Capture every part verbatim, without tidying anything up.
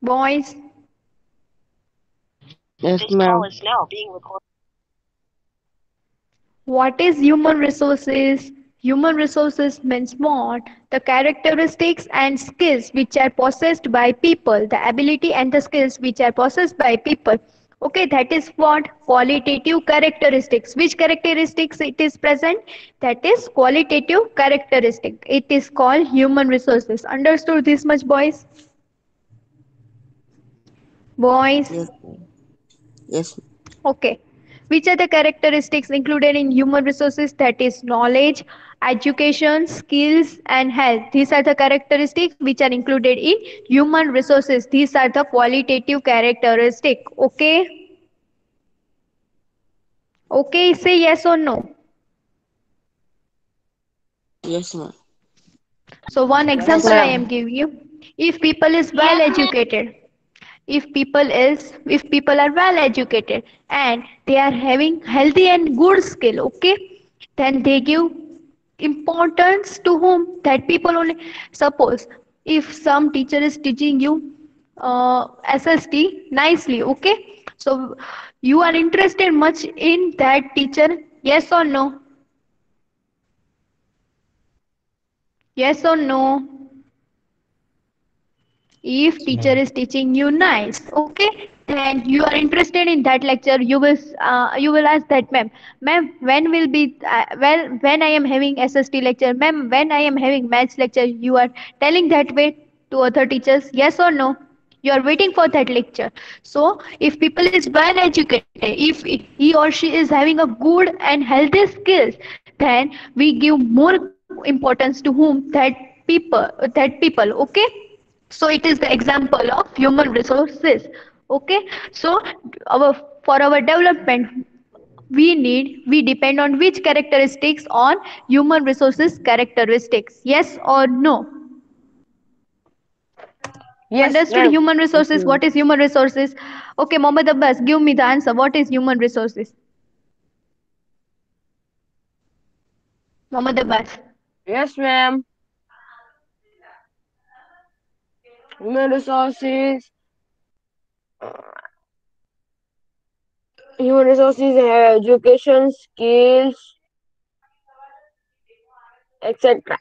Boys, Yes, This ma'am. call is now being recorded. what is human resources? Human resources means what? The characteristics and skills which are possessed by people, the ability and the skills which are possessed by people. Okay, that is what qualitative characteristics. Which characteristics it is present? That is qualitative characteristic. It is called human resources. Understood this much, boys? Boys. Yes, ma'am. Yes, Okay. Which are the characteristics included in human resources? That is knowledge, education, skills, and health. These are the characteristics which are included in human resources. These are the qualitative characteristics. Okay. Okay. Say yes or no. yes, ma'am. So one Yes, example I ma'am. am giving you. If people is well educated, if people is if people are well educated and they are having healthy and good skill, okay, then they give importance to whom? That people only. Suppose if some teacher is teaching you uh, SST nicely, okay, so you are interested much in that teacher, yes or no? Yes or no? If Yes, teacher ma'am. is teaching you nice, okay, then you are interested in that lecture, you will uh, you will ask that ma'am, ma'am, when will be uh, well when I am having SST lecture, ma'am, when I am having maths lecture, you are telling that way to other teachers, yes or no? You are waiting for that lecture. So if people is well educated, if he or she is having a good and healthy skills, then we give more importance to whom? That people, that people, okay. So it is the example of human resources. Okay, so our for our development we need we depend on which characteristics? On human resources characteristics, yes or no? Yes, Understood ma'am. human Yes, resources? ma'am. What is human resources? Okay, Mohammed Abbas, give me the answer. What is human resources? Mohammed Abbas. Yes, ma'am. Human resources. Human resources have education, skills, et cetera.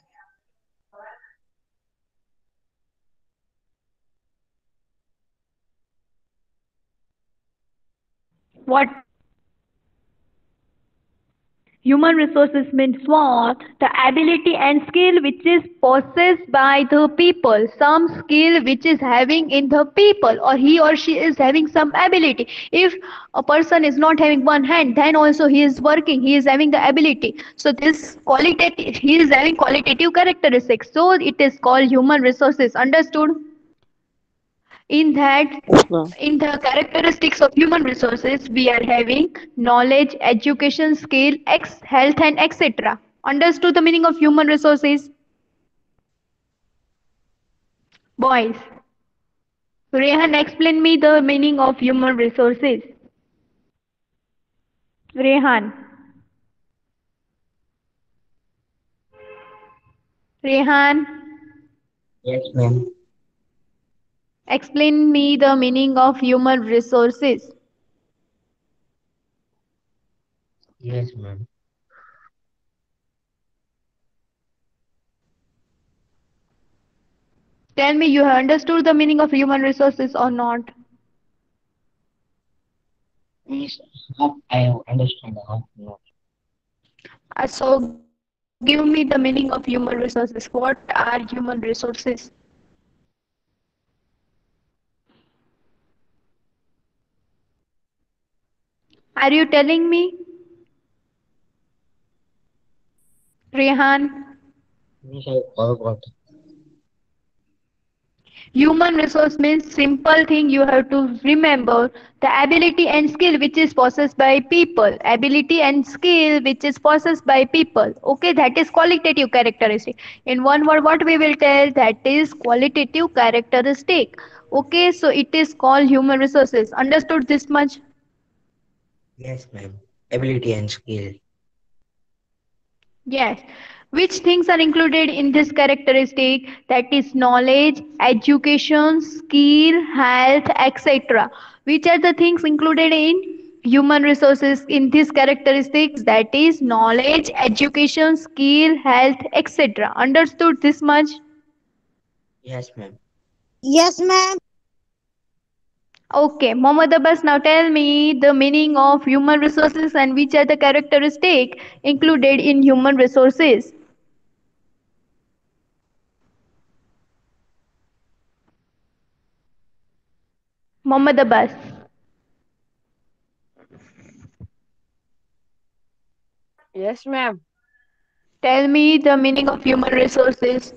What? Human resources means what? The ability and skill which is possessed by the people. Some skill which is having in the people, or he or she is having some ability. If a person is not having one hand, then also he is working, he is having the ability. So this qualitative, he is having qualitative characteristics. So it is called human resources. Understood? In that, Yes, ma'am. in the characteristics of human resources, we are having knowledge, education, skill, ex health, and etc. Understood the meaning of human resources? Boys, Rehan, explain me the meaning of human resources. Rehan, Rehan, Yes, ma'am. explain me the meaning of human resources. Yes, ma'am. Tell me, you have understood the meaning of human resources or not? Yes, half I understand, half not. Uh, so give me the meaning of human resources. What are human resources? Are you telling me, Rehan? Yes, I forgot. Human resource means simple thing you have to remember, the ability and skill which is possessed by people. Ability and skill which is possessed by people. Okay, that is qualitative characteristic. In one word, what we will tell, that is qualitative characteristic. Okay, so it is called human resources. Understood this much? Yes, ma'am. Ability and skill. Yes. Which things are included in this characteristic? That is knowledge, education, skill, health, et cetera. Which are the things included in human resources in these characteristics? That is knowledge, education, skill, health, et cetera. Understood this much? Yes, ma'am. Yes, ma'am. Okay, Mohammad Abbas, now tell me the meaning of human resources and which are the characteristics included in human resources. Mohammad Abbas, Yes, ma'am. tell me the meaning of human resources.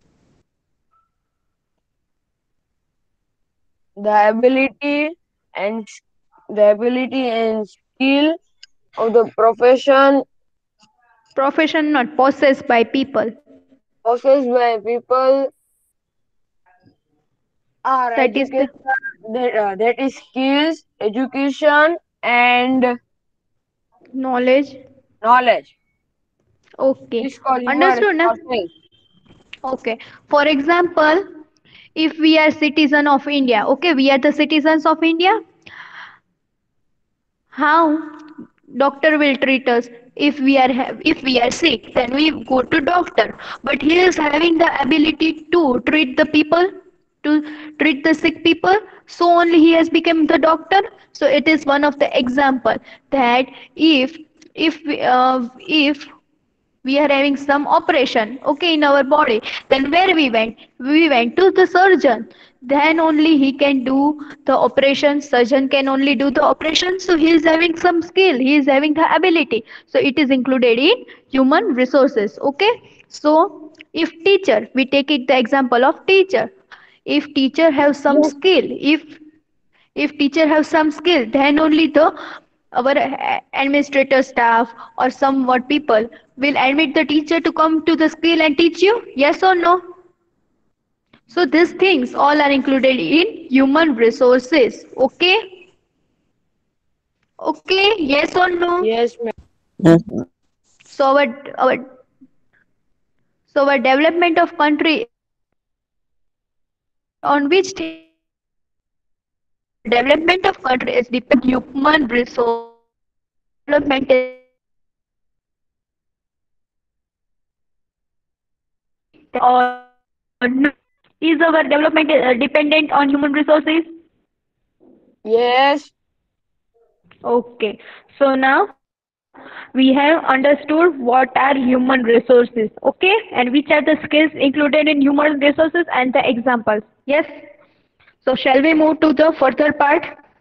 The ability and the ability and skill of the profession Profession not possessed by people. possessed by people are That is education, the that, uh, that is skills, education, and knowledge. knowledge. Okay, This called human understood na? resources. Okay. For example, if we are citizen of India, okay, we are the citizens of India. How doctor will treat us? If we are ha- if we are sick, then we go to doctor. But he is having the ability to treat the people, to treat the sick people. So only he has become the doctor. So it is one of the example that if if we, uh, if we are having some operation, okay, in our body, then where we went? We went to the surgeon. Then only he can do the operation. Surgeon can only do the operation. So he is having some skill, he is having the ability. So it is included in human resources. Okay, so if teacher, we take it the example of teacher. If teacher have some Yes, skill, if if teacher have some skill, then only the our administrator staff or somewhat people will admit the teacher to come to the school and teach you. Yes or no? So these things all are included in human resources. Okay, okay, yes or no? yes, ma'am. Yes, ma'am. So our our so our development of country is dependent on which thing? Our development of country is dependent on human resources. Okay, so is our development is dependent on human resources? Or no? Is our development uh, dependent on human resources? Yes, Okay. So now we have understood what are human resources. Okay. And which are the skills included in human resources and the examples. Yes. So shall we move to the further part?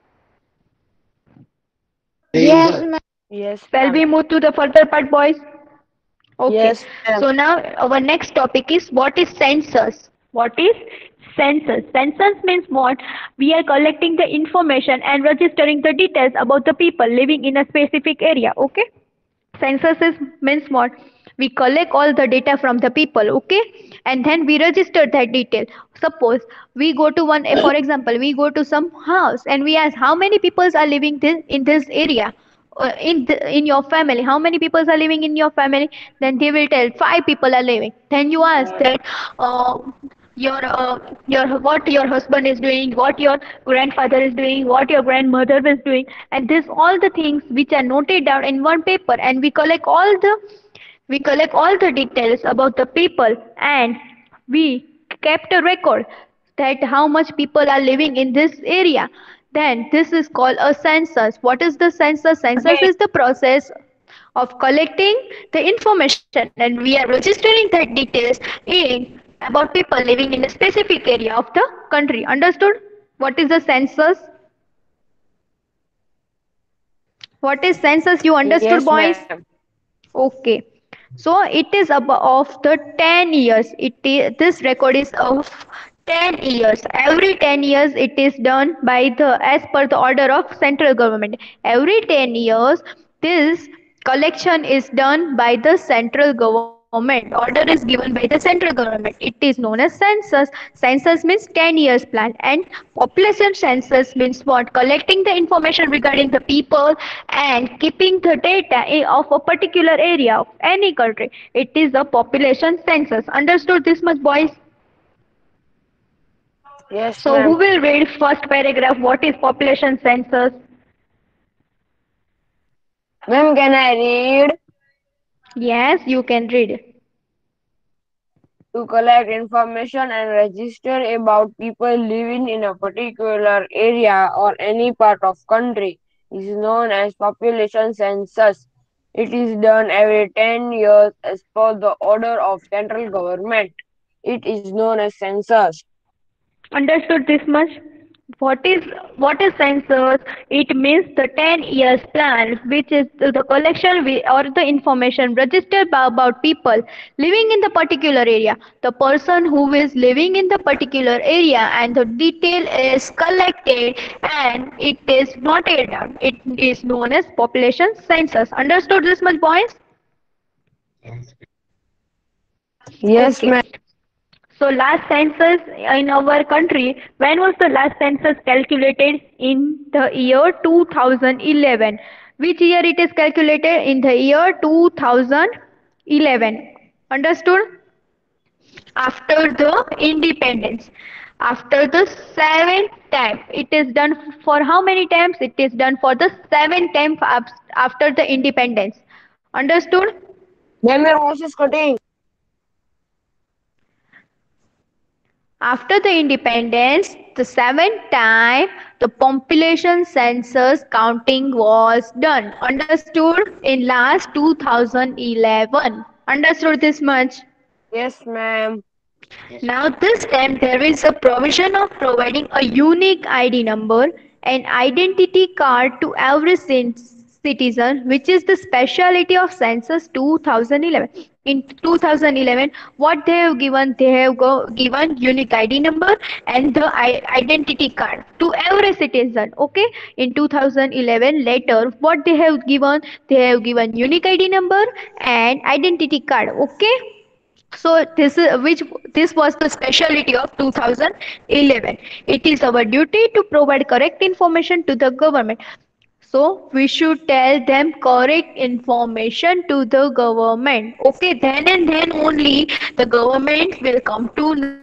Yes, ma'am. yes, Shall ma'am. we move to the further part, boys? Okay. Yes, ma'am. So now our next topic is what is census? What is census? Census means what? We are collecting the information and registering the details about the people living in a specific area. Okay. Census is means what? We collect all the data from the people, okay, and then we register that detail. Suppose we go to one, for example, we go to some house and we ask how many people are living this, in this area, uh, in the, in your family, how many people are living in your family. Then they will tell five people are living. Then you ask that uh, your uh, your what your husband is doing, what your grandfather is doing, what your grandmother is doing, and this all the things which are noted down in one paper, and we collect all the we collect all the details about the people, and we kept a record that how much people are living in this area. Then this is called a census. What is the census? Census Okay. is the process of collecting the information, and we are registering that details in about people living in a specific area of the country. Understood? What is the census? What is census? You understood, Yes, boys? ma'am. Okay. So it is about of the ten years. It is, this record is of ten years. Every ten years it is done by the as per the order of central government. Every ten years this collection is done by the central government. government. Order is given by the central government. It is known as census. Census means ten years plan, and population census means what? Collecting the information regarding the people and keeping the data of a particular area of any country. It is a population census. Understood this much, boys? Yes, So who ma'am. will read first paragraph? What is population census? Ma'am, can I read? Yes, you can read. To collect information and register about people living in a particular area or any part of country is known as population census. It is done every ten years as per the order of central government. It is known as census. Understood this much? What is what is census? It means the ten years plan, which is the the collection wi- or the information registered by, about people living in the particular area. The person who is living in the particular area and the detail is collected and it is noted down. It is known as population census. Understood this much, boys? Yes. Yes, Okay. ma'am. So last census in our country, when was the last census calculated? In the year two thousand eleven. Which year it is calculated? In the year two thousand eleven. Understood? After the independence. After the seventh time. It is done for how many times? It is done for the seventh time af- after the independence. Understood? Ma'am, your voice is cutting. After the independence, the seventh time, the population census counting was done. Understood? In last two thousand eleven. Understood this much? Yes, ma'am. Yes. Now this time there is a provision of providing a unique I D number and identity card to every cin- citizen, which is the speciality of census two thousand eleven. In two thousand eleven, what they have given? They have go, given unique I D number and the I- identity card to every citizen. Okay. In two thousand eleven, later, what they have given? They have given unique I D number and identity card. Okay. So this is which this was the specialty of two thousand eleven. It is our duty to provide correct information to the government. So we should tell them correct information to the government. Okay, then and then only the government will come to know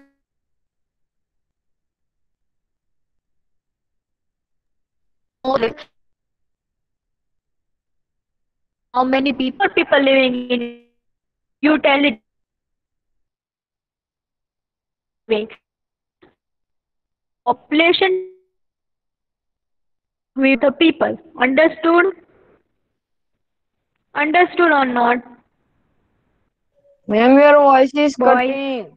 how many people people living in your area. You tell it way. Population with the people. Understood? Understood or not, Ma'am, your voice is boys? cutting.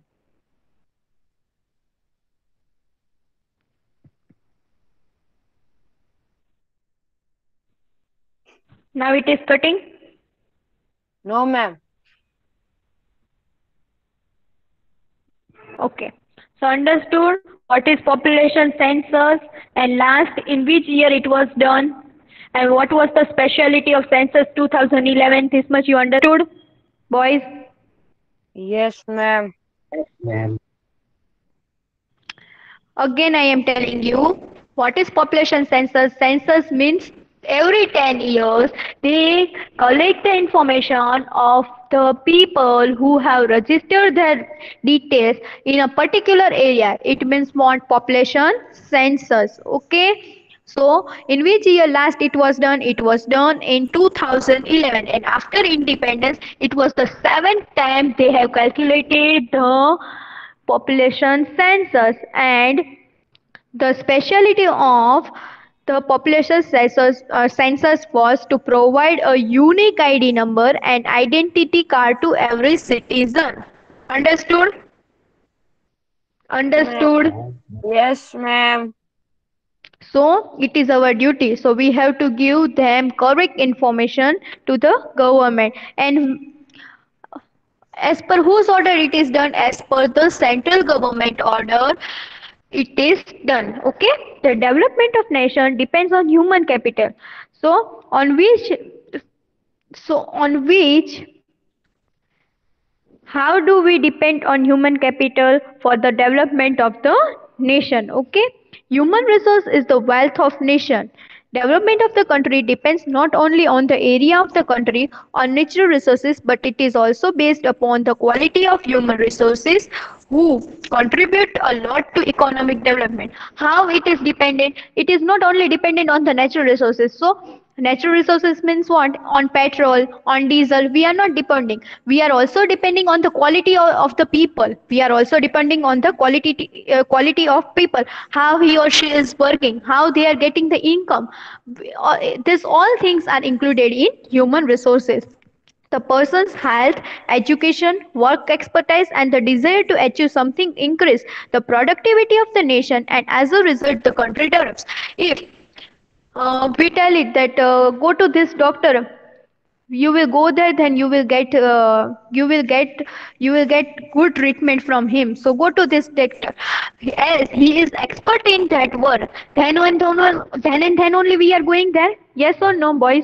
Now it is cutting. No, ma'am. Okay. So understood what is population census and last in which year it was done and what was the speciality of census two thousand eleven. This much you understood, boys? Yes, ma'am. Ma'am. Again, I am telling you what is population census. Census means every ten years they collect the information of the people who have registered their details in a particular area. It means what? Population census. Okay. So, in which year last it was done? It was done in two thousand eleven, and after independence, it was the seventh time they have calculated the population census, and the specialty of the population census, uh, census was to provide a unique I D number and identity card to every citizen. Understood? Yes, ma'am. Understood? Yes, ma'am. So it is our duty. So we have to give them correct information to the government. And as per whose order it is done? As per the central government order, it is done. Okay. The development of nation depends on human capital. So on which so on which How do we depend on human capital for the development of the nation? Okay, human resource is the wealth of nation. Development of the country depends not only on the area of the country or natural resources, but it is also based upon the quality of human resources who contribute a lot to economic development. How it is dependent? It is not only dependent on the natural resources. So natural resources means what? On petrol, on diesel. We are not depending. We are also depending on the quality of, of the people. We are also depending on the quality uh, quality of people. How he or she is working. How they are getting the income. Uh, This all things are included in human resources. The person's health, education, work expertise, and the desire to achieve something increase the productivity of the nation, and as a result, the country develops. If uh, we tell it that uh, go to this doctor, you will go there, then you will get uh, you will get you will get good treatment from him. So go to this doctor, as he is expert in that work. Then and then, then and then only we are going there. Yes or no, boys?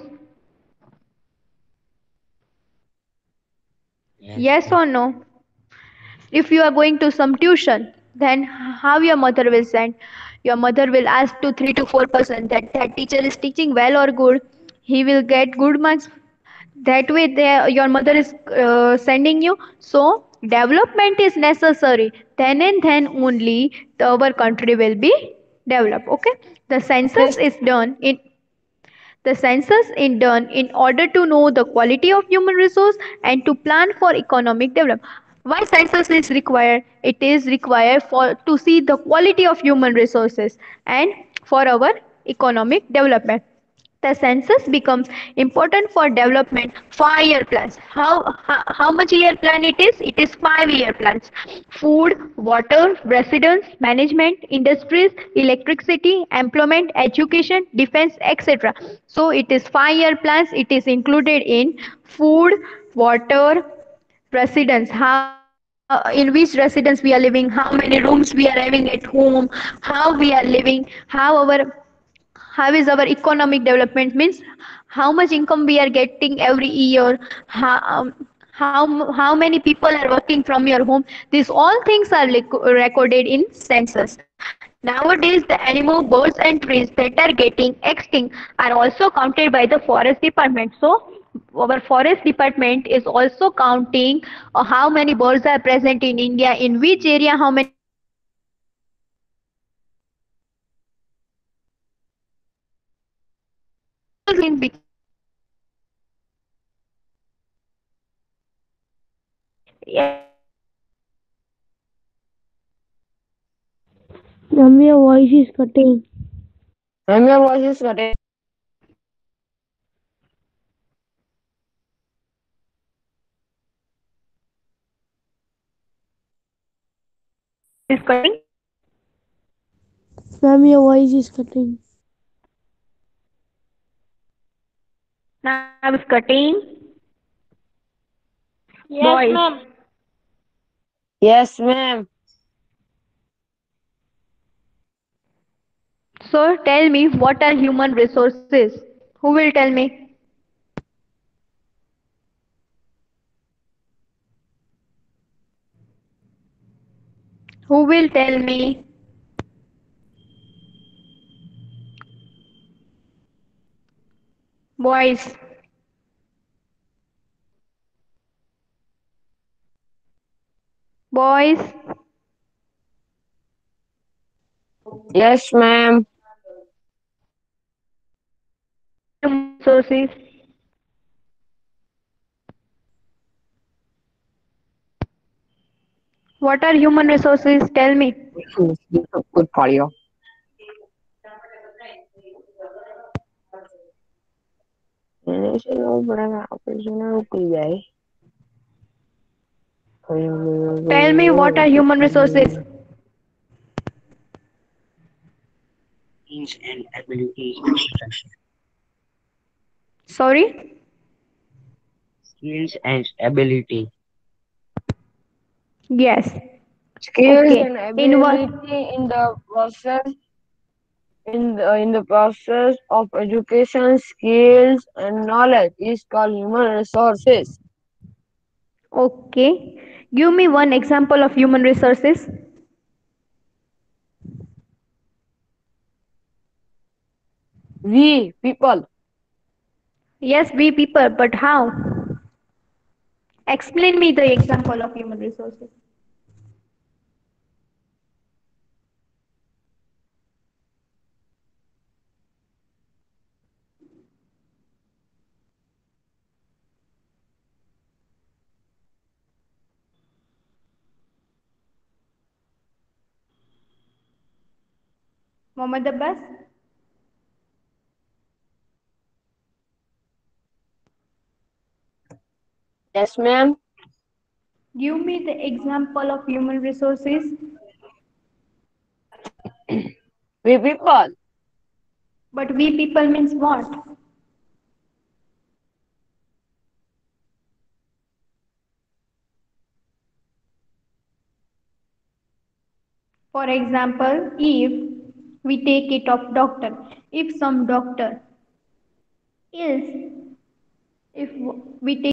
Yes, Yes or no? If you are going to some tuition, then how your mother will send? Your mother will ask to three to four percent that that teacher is teaching well or good. He will get good marks. That way, they, your mother is uh, sending you. So development is necessary. Then and then only the, our country will be developed. Okay. The census Yes, is done in the census is done in order to know the quality of human resource and to plan for economic development. Why census is required? It is required for to see the quality of human resources and for our economic development. The census becomes important for development five year plans. How, how how much year plan it is? It is five year plans. Food, water, residence, management, industries, electricity, employment, education, defense, et cetera. So it is five year plans. It is included in food, water, residence. How in which residence we are living? How many rooms we are having at home? How we are living? How our how is our economic development means how much income we are getting every year, how, um, how how many people are working from your home. These all things are recorded in census. Nowadays the animal, birds and trees that are getting extinct are also counted by the forest department. So our forest department is also counting uh, how many birds are present in India, in which area how many birds are present, and how many animals are present. So these all things are included in census. All things become important for development. Ma'am, your voice is cutting. ma'am, your voice is cutting. Is cutting. Ma'am, your voice is cutting. Now it's cutting. Yes, Boys. ma'am. Yes, ma'am. So tell me, what are human resources? Who will tell me? Who will tell me? Boys. Boys. Yes, ma'am. What are human resources? What are human resources? Tell me. Good for you. मैंने इसे लोग बड़ा operation रुक जाए Tell me, what are human resources? skills and ability instruction. Sorry? Skills and ability. Yes. skills and Okay. In what? ability in the process in the, in the process of education skills and knowledge is called human resources. Okay. Give me one example of human resources. We people. Yes, we people, but how? Explain me the example of human resources. Mohammed Abbas, Yes, ma'am. give me the example of human resources. We people. But we people means what? For example, if we take it of doctor, if some doctor is, if we take